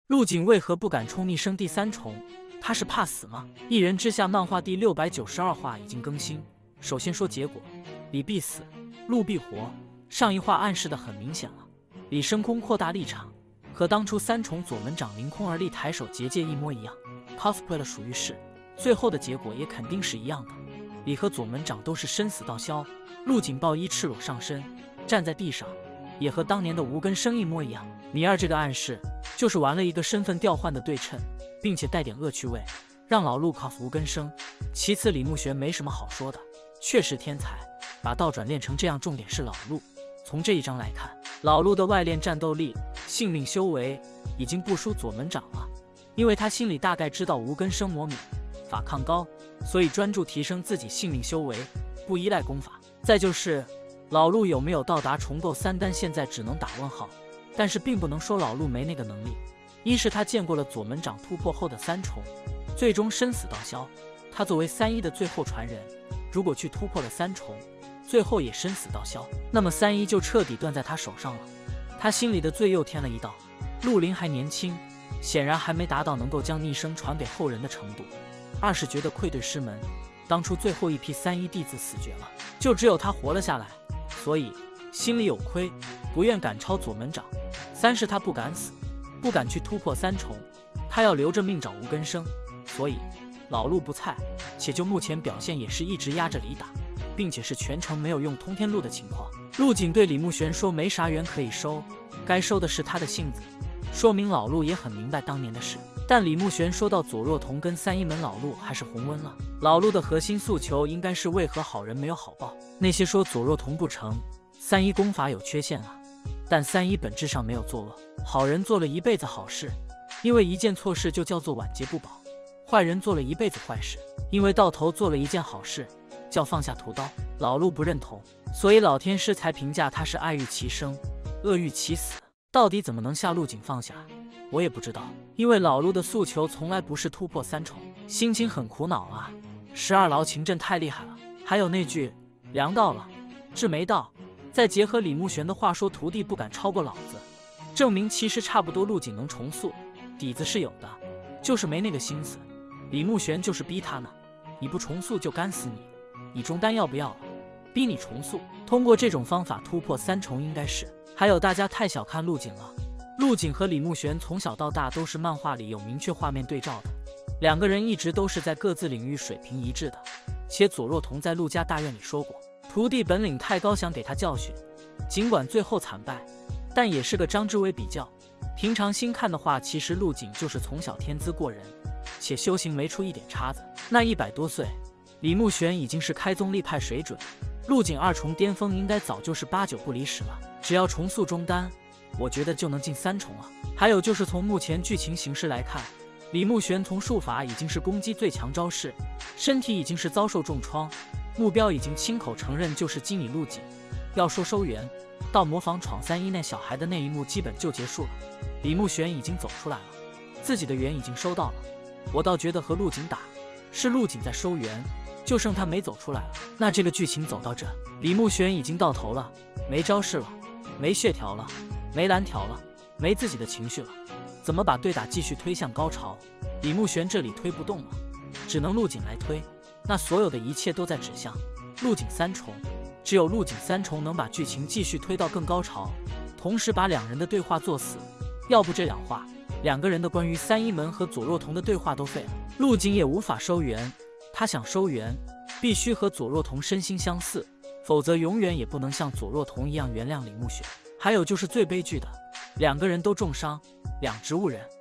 陆景为何不敢冲逆生第3重？他是怕死吗？一人之下漫画第692话已经更新。首先说结果，李必死，陆必活。上一话暗示的很明显了，李升空扩大立场，和当初3重左门长凌空而立抬手结界一模一样 ，cosplay 了属于是。最后的结果也肯定是一样的，李和左门长都是生死道消。陆景暴衣赤裸上身，站在地上，也和当年的无根生一模一样。米二这个暗示就是玩了一个身份调换的对称，并且带点恶趣味，让老陆 cos 无根生。其次，李慕玄没什么好说的，确实天才，把倒转练成这样，重点是老陆。从这一章来看，老陆的外练战斗力、性命修为已经不输左门长了，因为他心里大概知道无根生魔敏，法抗高，所以专注提升自己性命修为，不依赖功法。再就是老陆有没有到达重构3单，现在只能打问号，但是并不能说老陆没那个能力。一是他见过了左门长突破后的3重，最终生死道消，他作为3-1的最后传人，如果去突破了3重，最后也生死道消，那么3-1就彻底断在他手上了。他心里的罪又添了一道。陆林还年轻，显然还没达到能够将逆生传给后人的程度。二是觉得愧对师门，当初最后一批3-1弟子死绝了，就只有他活了下来，所以心里有亏，不愿赶超左门长。三是他不敢死，不敢去突破3重，他要留着命找无根生。所以老陆不菜，且就目前表现也是一直压着李打，并且是全程没有用通天路的情况。陆景对李慕玄说没啥缘可以收，该收的是他的性子，说明老陆也很明白当年的事。但李慕玄说到左若彤跟3-1门，老陆还是红温了。老陆的核心诉求应该是为何好人没有好报。那些说左若彤不成，3-1功法有缺陷啊，但3-1本质上没有作恶，好人做了一辈子好事，因为一件错事就叫做晚节不保；坏人做了一辈子坏事，因为到头做了一件好事，叫放下屠刀。老陆不认同，所以老天师才评价他是爱欲其生，恶欲其死。到底怎么能下陆景放下，我也不知道，因为老陆的诉求从来不是突破3重，心情很苦恼啊。12劳情阵太厉害了，还有那句粮到了，志没到，再结合李慕玄的话说徒弟不敢超过老子，证明其实差不多陆景能重塑，底子是有的，就是没那个心思。李慕玄就是逼他呢，你不重塑就干死你，你中单要不要了？逼你重塑，通过这种方法突破3重应该是。还有大家太小看陆景了，陆景和李慕玄从小到大都是漫画里有明确画面对照的，两个人一直都是在各自领域水平一致的。且左若彤在陆家大院里说过，徒弟本领太高，想给他教训，尽管最后惨败，但也是个张之伟比较。平常心看的话，其实陆景就是从小天资过人，且修行没出一点差子。那100多岁，李慕玄已经是开宗立派水准，陆景2重巅峰应该早就是8、9不离10了。只要重塑中单，我觉得就能进3重了。还有就是从目前剧情形势来看，李慕玄从术法已经是攻击最强招式，身体已经是遭受重创，目标已经亲口承认就是基你陆景。要说收圆，到模仿闯3-1那小孩的那一幕基本就结束了。李慕玄已经走出来了，自己的圆已经收到了。我倒觉得和陆景打，是陆景在收圆，就剩他没走出来了。那这个剧情走到这，李慕玄已经到头了，没招式了，没血条了，没蓝条了，没自己的情绪了，怎么把对打继续推向高潮？李慕玄这里推不动了，只能陆景来推。那所有的一切都在指向陆景3重，只有陆景3重能把剧情继续推到更高潮，同时把两人的对话作死。要不这两话，两个人的关于3-1门和左若彤的对话都废了，陆景也无法收圆。他想收圆，必须和左若彤身心相似，否则永远也不能像左若彤一样原谅李慕玄。还有就是最悲剧的，两个人都重伤，两植物人。